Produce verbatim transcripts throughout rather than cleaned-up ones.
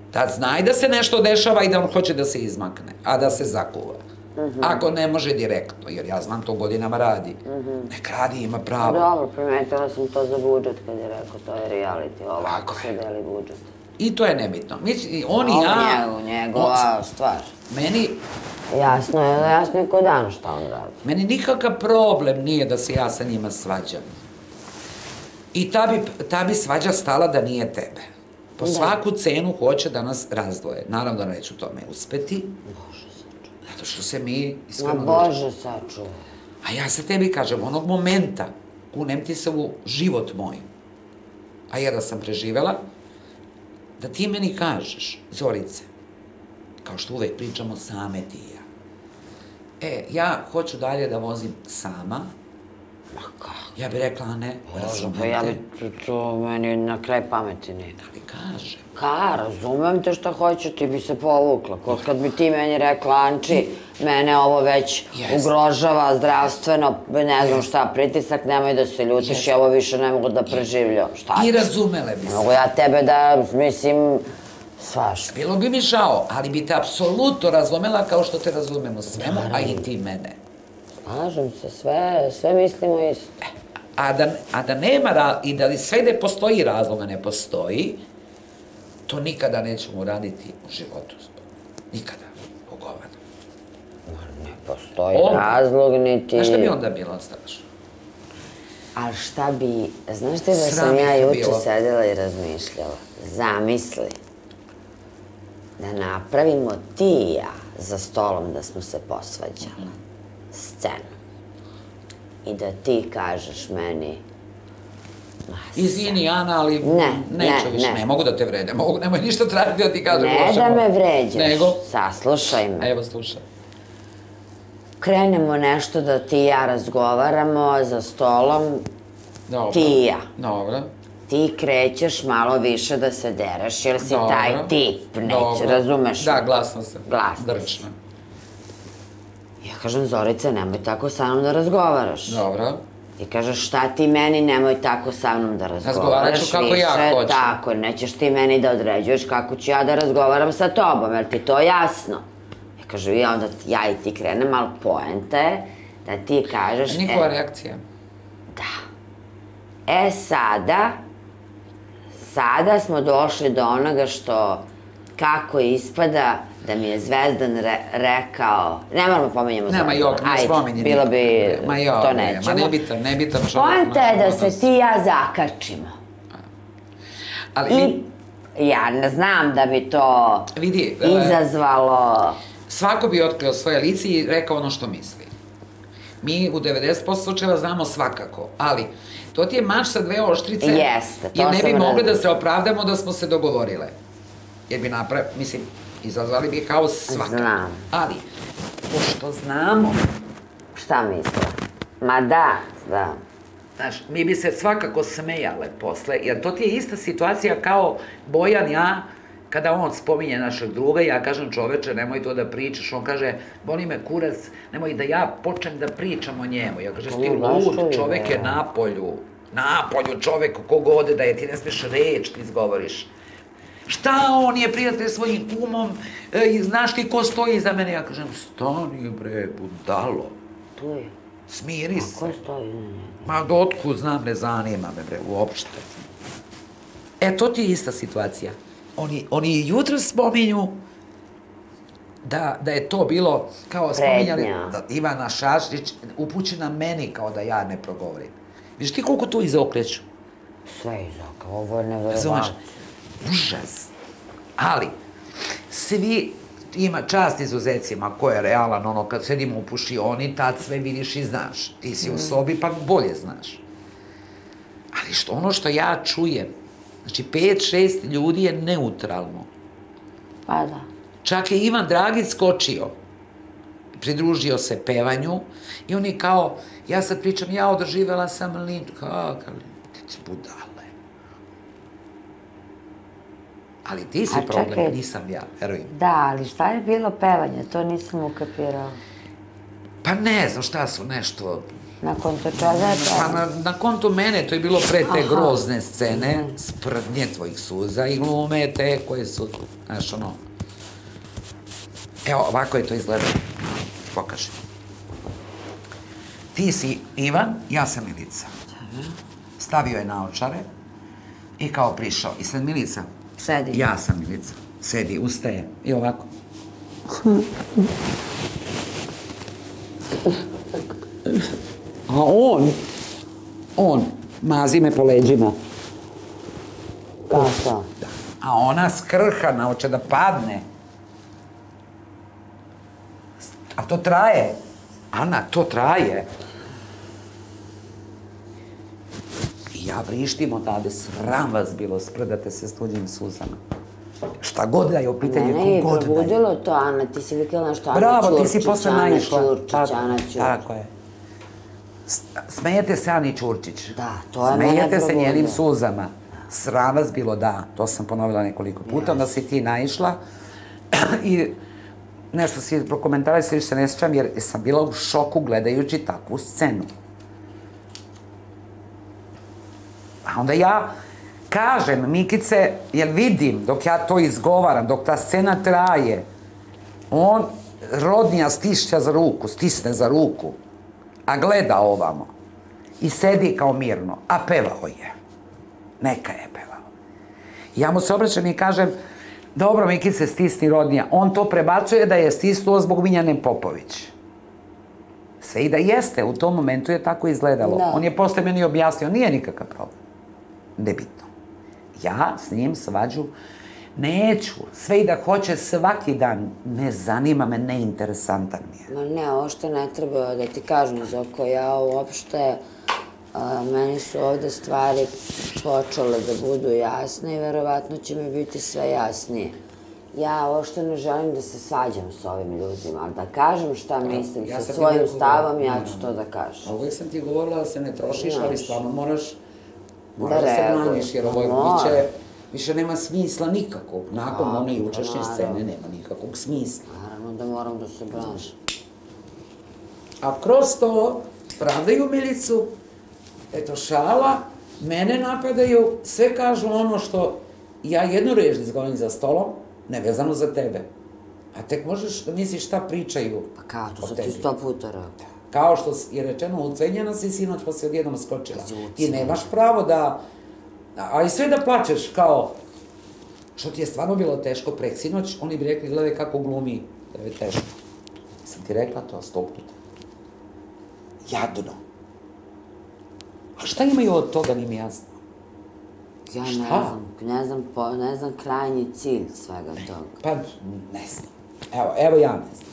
Tad znaj da se nešto dešava i da on hoće da se izmakne, a da se zakuva. Ako ne može direktno, jer ja znam to godinama radi. Nek radi, ima pravo. Dobro, primetila sam to za budžet kad je rekao, to je reality, ovako se deli budžet. I to je nebitno. On i ja... Ovo njegova stvar. Meni... Jasno je, jasno je ko dan šta on radi. Meni nikakav problem nije da se ja sa njima svađam. I ta bi svađa stala da nije tebe. Po svaku cenu hoće da nas razdvoje. Naravno da neću tome uspeti. Bože sačuvaj. Zato što se mi iskreno... Ma Bože sačuvaj. A ja sa tebi kažem, onog momenta kunem ti se u život moj, a ja da sam preživela, da ti meni kažeš, Zorice, kao što uvek pričamo same ti i ja. E, ja hoću dalje da vozim sama. Ma kako? Ja bih rekla, ne, razumem te. Pa ja bi to meni na kraj pameti ne. Da li kažem? Ka, razumem te šta hoću, ti bi se povukla. Kad bi ti meni rekla, Anči, mene ovo već ugrožava zdravstveno, ne znam šta, pritisak, nemoj da se ljutiš, ja ovo više ne mogu da preživljam. Šta ti? I razumele bi se. Mogu ja tebe da, mislim, svaš. Bilo bi mi žao, ali bi te apsolutno razumela kao što te razumem u svemu, a i ti mene. Slažem se, sve, sve mislimo isto. A da nema, i da sve ne postoji razloga, ne postoji, to nikada nećemo uraditi u životu. Nikada. Ugovano. Ne postoji razlog, niti... Znaš šta bi onda bilo, strašno? Ali šta bi... Znaš ti da sam ja juče sedela i razmišljala? Zamisli da napravimo ti i ja za stolom da smo se posvađali. Scenu. I da ti kažeš meni... Izvini, Ana, ali neću više, ne mogu da te vređam, nemoj ništa tražiti da ti kažem. Ne da me vređaš, saslušaj me. Evo, slušaj. Krenemo nešto da ti i ja razgovaramo za stolom, ti i ja. Dobro. Ti krećeš malo više da se dereš, jer si taj tip, neće, razumeš? Da, glasno sam. Glasno. Drčno. Ja kažem, Zorice, nemoj tako sa mnom da razgovaraš. Dobro. Ti kažeš, šta ti meni, nemoj tako sa mnom da razgovaraš. Razgovarat ću kako ja hoću. Tako, nećeš ti meni da određuješ kako ću ja da razgovaram sa tobom, jer ti to jasno. Ja kažem, i onda ja i ti krenem, ali poenta je da ti kažeš... Njihova reakcija. Da. E sada, sada smo došli do onoga što, kako ispada da mi je Zvezdan rekao, ne moramo pomenjamo Zvezdan. Nema jok, ne spominje. Bilo bi, to nećemo. Ma nebitan, nebitan čovjek. Poenta je da se ti i ja zakačimo. I ja ne znam da bi to izazvalo... Svako bi otkrio svoje lice i rekao ono što misli. Mi u devedeset posto slučajeva znamo svakako, ali to ti je mač sa dve oštrice, jer ne bi mogli da se opravdamo da smo se dogovorile. Jer bi napravili, mislim, izazvali bi haos svakako. Znam. Ali, pošto znamo... Šta misle? Ma da, da. Znaš, mi bi se svakako smejale posle, jer to ti je ista situacija kao Bojan ja, kada on spominje našeg druga, ja kažem, čoveče, nemoj to da pričaš, on kaže, boli me kurac, nemoj da ja počnem da pričam o njemu. Ja kažem, ti lud, čovek je na polju, na polju čovek, kogode da je, ti ne smiješ reč, ti izgovoriš. Šta on je prijatelj svojim kumom, znaš ti ko stoji iza mene? Ja kažem, stani bre, budalo. Tu je. Smiri se. A ko stoji iza njega? Ma otkud znam, ne zanima me bre, uopšte. E, to ti je ista situacija. Oni jutro spominju da je to bilo, kao spominjali, Ivana Šašrić upućena meni kao da ja ne progovorim. Viš ti koliko to izokreću? Sve izokreću, ovo je neverovatno. Užas. Ali, svi, ima čast izuzecima ko je realan, ono kad sedimo u pušioni, tad sve vidiš i znaš. Ti si u sobi pa bolje znaš. Ali što ono što ja čujem, znači pet, šest ljudi je neutralno. Pa da. Čak je Ivan Dragić skočio, pridružio se pevanju i on je kao, ja sad pričam, ja održivela sam linč, kakav linč, ti si budale. Ali ti si problem, nisam ja, verujem. Da, ali šta je bilo pevanje, to nisam ukapirala. Pa ne znam šta su nešto, Na konto čega je to? Pa na konto mene, to je bilo pre te grozne scene, sprdnje tvojih suza i glume te koje su, znaš, ono... Evo, ovako je to izgledalo. Pokaži. Ti si Ivan, ja sam Milica. Stavio je naočare i kao prišao. I sad Milica... Sedi. Ja sam Milica. Sedi, ustaje i ovako. A on, on, mazi me po leđima. Kako? A ona skrhana, hoće da padne. A to traje. Ana, to traje. I ja vrištim odavde, sram vas bilo, sprdate se s tuđim suzama. Šta god da je u pitanju, ko god da je. Mene je probudilo to, Ana, ti si vikala nešto, Ana Ćurčić, bravo, ti si posle naišla. Ana Ćurčić, Ana Ćurčić. Tako je. Smejete se Ani Ćurčić. Da, to je mene probudilo. Smejete se njenim suzama. Sram vas bilo, da, to sam ponovila nekoliko puta, onda si ti naišla i nešto si prokomentarali, se više se ne sjećam, jer sam bila u šoku gledajući takvu scenu. A onda ja kažem, Mikice, jer vidim, dok ja to izgovaram, dok ta scena traje, on rodnija stišća za ruku, stisne za ruku, a gleda ovamo i sedi kao mirno, a pevao je. Neka je pevao. Ja mu se obraćam i kažem, dobro, Mikice, stisni rodnija. On to prebacuje da je stisnuo zbog Miljane Popović. Sve i da jeste, u tom momentu je tako izgledalo. On je posle meni objasnio, nije nikakav problem. Nebitno. Ja s njim svađu neću. Sve i da hoće svaki dan. Ne zanima me, neinteresantan mi je. Ma ne, ovo što ne treba da ti kažem, Zoko, ja uopšte... Meni su ovde stvari počele da budu jasne i verovatno će mi biti sve jasnije. Ja uopšte ne želim da se svađam s ovim ljudima, ali da kažem šta mislim sa svojim stavom, ja ću to da kažem. Uvijek sam ti govorila da se ne trošiš, ali stvarno moraš da se braniš, jer ovo više nema smisla nikakvog. Nakon one jučerašnje scene nema nikakvog smisla. Naravno da moram da se braniš. A kroz to pravdaju Milicu, eto šala, mene napadaju, sve kažu ono što ja jednu reč da izgovorim za stolom, nevezano za tebe. A tek možeš da misliš šta pričaju o tebi. Pa kao, to sam ti sto puta rekao. Kao što je rečeno, ucenjena si sinoć pa si odjednom skočila. Ti nemaš pravo da... A i sve da plačeš, kao... Što ti je stvarno bilo teško prek sinoć, oni bi rekli, gledaj kako glumi, da je teško. Sam ti rekla to sto puta. Jadno. A šta imaju od toga, nije mi jasno? Ja ne znam, ne znam, ne znam krajnji cilj svega toga. Pa, ne znam. Evo, evo ja ne znam.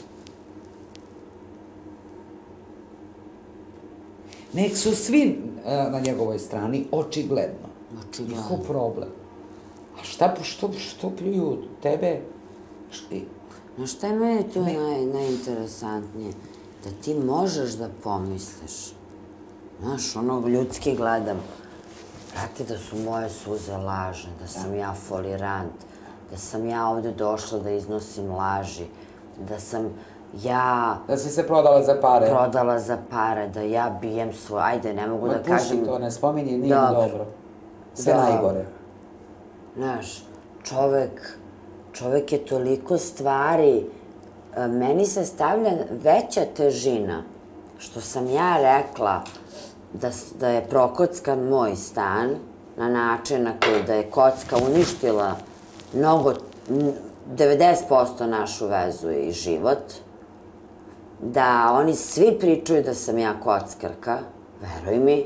Nek su svi na njegovoj strani, očigledno. Očigledno. Njihov problem. A šta, što, što pljuju tebe? No šta je meni tu najinteresantnije? Da ti možeš da pomisliš. Znaš, ono ljudski gledam. Brate, da su moje suze lažne, da sam ja folirant, da sam ja ovde došla da iznosim laži, da sam ja... Da si se prodala za pare. Prodala za pare, da ja bijem svoj... Ajde, ne mogu da kažem... Pusti to, ne spominji, nije dobro. Sve najgore. Znaš, čovek... Čovek je toliko stvari... Meni se stavlja veća težina što sam ja rekla da je prokockan moj stan na način na koji da je kocka uništila mnogo, devedeset posto našu vezu i život, da oni svi pričaju da sam ja kockarka, veruj mi,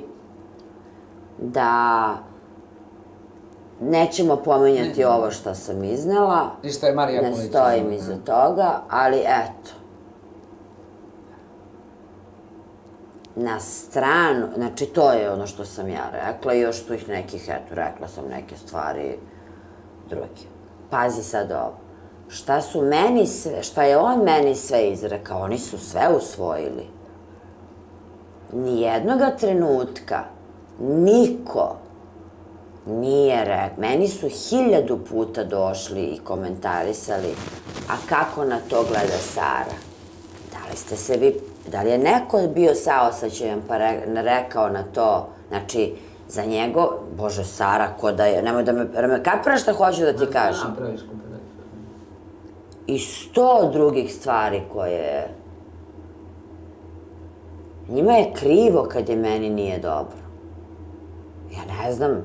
da nećemo pomenjati ovo što sam iznela, ne stojim iza toga, ali eto, na stranu, znači to je ono što sam ja rekla i još tu ih nekih, eto, rekla sam neke stvari druge. Pazi sad ovo, šta su meni sve, šta je on meni sve izrekao, oni su sve usvojili. Nijednoga trenutka niko nije rekao, meni su hiljadu puta došli i komentarisali, a kako na to gleda Sara? Da li ste se vi Da li je neko bio saosećajan pa rekao na to, znači, za njego, Bože, Sara, ko da je, nemoj da me, kapiraš šta hoću da ti kažem? Da, praviš kompletno. I sto drugih stvari koje... Njima je krivo kad je meni nije dobro. Ja ne znam.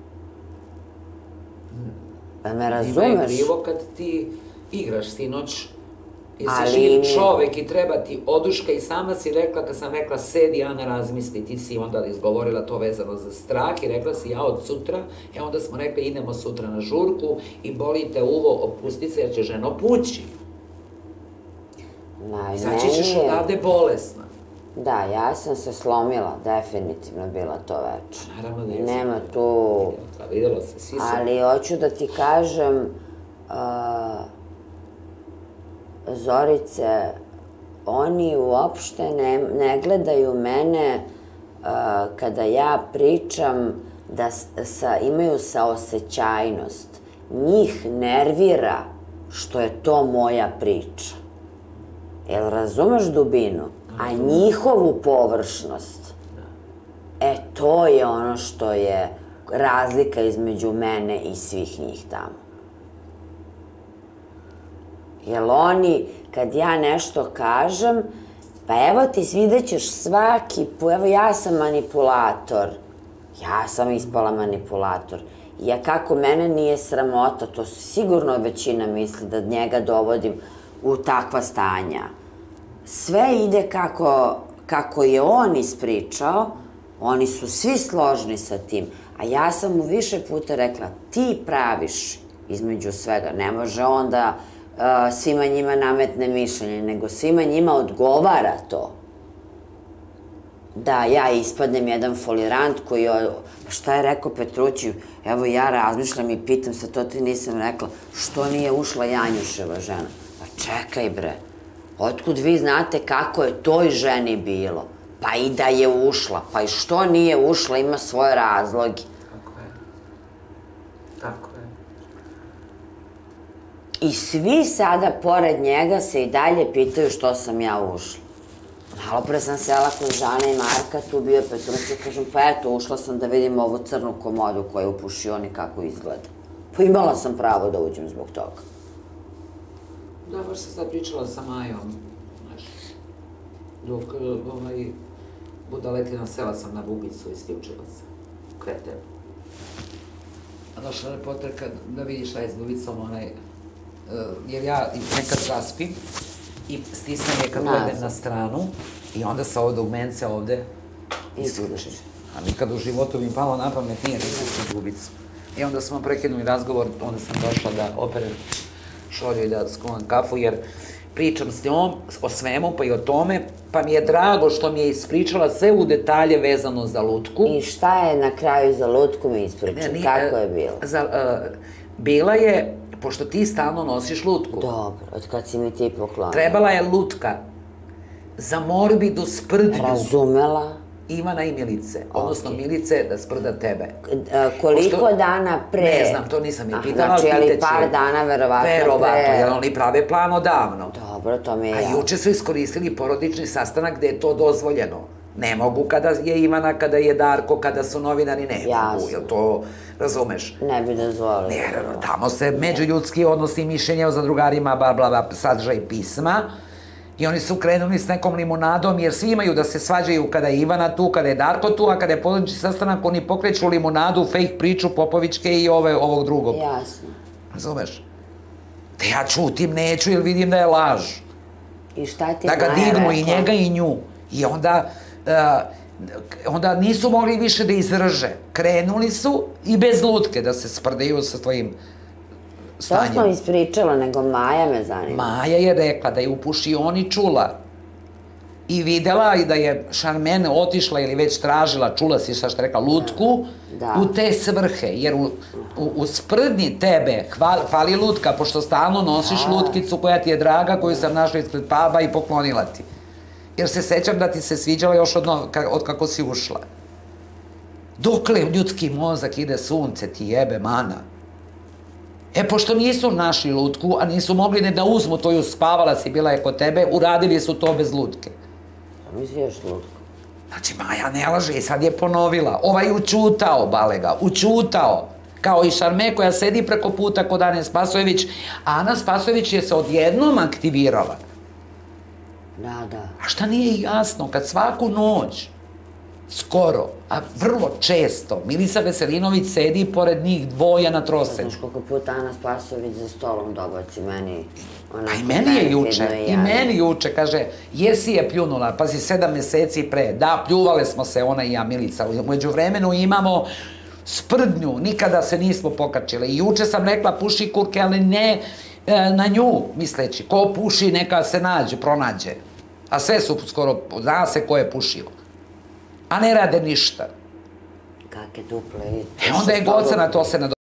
Da me razumeš? Njima je krivo kad ti igraš sinoć. Jesi živ čovek i treba ti oduška i sama si rekla, kad sam rekla sedi Ana razmisli, ti si onda izgovorila to vezano za strah i rekla si ja od sutra, e onda smo rekli idemo sutra na žurku i boli te uvo, opusti se jer će ženo pući. Znači ćeš odavde bolesna. Da, ja sam se slomila, definitivno bila to večer. Naravno da je. Nema tu... Videlo se, svi su... Ali hoću da ti kažem... Zorice, oni uopšte ne gledaju mene kada ja pričam da imaju saosećajnost. Njih nervira što je to moja priča. Jel razumeš dubinu? A njihovu površnost, e to je ono što je razlika između mene i svih njih tamo. Jer oni, kad ja nešto kažem, pa evo ti vidjet ćeš svaki put, evo ja sam manipulator, ja sam ispala manipulator. Ja kako mene nije sramota, to sigurno većina misli da njega dovodim u takva stanja. Sve ide kako je on ispričao, oni su svi složni sa tim, a ja sam mu više puta rekla, ti praviš između svega, ne može on da svima njima nametne mišljenje, nego svima njima odgovara to. Da, ja ispadnem jedan folirant koji je... Šta je rekao Petrući? Evo ja razmišljam i pitam se, to ti nisam rekla, što nije ušla Janjuševa žena? Pa čekaj bre, otkud vi znate kako je toj ženi bilo? Pa i da je ušla, pa i što nije ušla, ima svoje razloge. Tako je. Tako je. I svi sada, pored njega, se i dalje pitaju što sam ja ušla. Malo pre sam sela kod Žana i Marka, tu bio Petruća, kažem, pa eto, ušla sam da vidim ovu crnu komodu koja je u pušioni kako izgleda. Pa imala sam pravo da uđem zbog toga. Da, baš sam sad pričala sa Majom, znaš, dok Budaletina sela sam na Bubicu iz Ključevaca, krete. A došla reporterka da vidi šta je s Bubicom, onaj, jer ja nekad zaspim i stisnem je kad gledam na stranu i onda se ovde u mence ovde isključim. A nikad u životu mi palo na pamet nije da isključim Bubicu. I onda smo prekinuli razgovor, onda sam došla da operem šolju i da skuvam kafu, jer pričam s njom o svemu, pa i o tome, pa mi je drago što mi je ispričala sve u detalje vezano za lutku. I šta je na kraju za lutku mi ispričala? Kako je bilo? Bila je, pošto ti stalno nosiš lutku. Dobro, od kad si mi ti poklonila. Trebala je lutka za morbidu sprdnju. Razumela. Ivana i Milice, odnosno Milice da sprda tebe. Koliko dana pre? Ne znam, to nisam je pitala. Znači, ali par dana verovatno pre? Verovatno, jer oni prave plan odavno. Dobro, to mi je jasno. A juče su iskoristili porodični sastanak gde je to dozvoljeno. Ne mogu kada je Ivana, kada je Darko, kada su novinari, ne mogu, jel to razumeš? Ne bi dozvolili. Ne, tamo se međuljudski odnosi mišljenja o zadrugarima, bla, bla, bla, sadržaj pisma. I oni su krenuli s nekom limunadom, jer svi imaju da se svađaju kada je Ivana tu, kada je Darko tu, a kada je porodični sastanak, oni pokreću limunadu, fake priču Popovićke i ovog drugog. Jasno. Razumeš? Da ja čutim, neću, jer vidim da je laž. I šta ti je Maja rekla? Da ga dignu i njega i nju. I onda... onda nisu mogli više da izdrže. Krenuli su i bez lutke da se sprdaju sa tvojim stanjem. To smo ispričala, nego Maja me zanima. Maja je rekla da je u pušioni čula i videla i da je Šarmene otišla ili već tražila, čula si šta što rekla, lutku u te svrhe, jer u sprdnji tebe fali lutka, pošto stalno nosiš lutkicu koja ti je draga, koju sam našla ispred puba i poklonila ti. Jer se sećam da ti se sviđala još od kako si ušla. Dokle ljudski mozak ide sunce, ti jebe mana. E, pošto nisu našli lutku, a nisu mogli ne da uzmu to i uspavala si, bila je kod tebe, uradili su to bez lutke. Misli još lutko. Znači, Maja ne laže i sad je ponovila. Ovaj učutao, Balega, učutao. Kao i Šarme koja sedi preko puta kod Ane Spasojević. Ana Spasojević je se odjednom aktivirala. Da, da. A šta nije jasno, kad svaku noć, skoro, a vrlo često, Milica Veselinović sedi pored njih dvoja na trosedu. Znaš koliko puta Ana Spasojević za stolom dobaci meni... A i meni je juče, i meni juče, kaže, jesi je pljunula, pazi, sedam meseci pre, da, pljuvale smo se, ona i ja, Milica, umeđu vremenu imamo sprdnju, nikada se nismo pokačile, i juče sam rekla, puši kurke, ali ne na nju, misleći, ko puši, neka se nađe, pronađe, a sve su skoro, zna se ko je pušio, a ne rade ništa. Kakve duple... E onda je Gocana to se nadošla.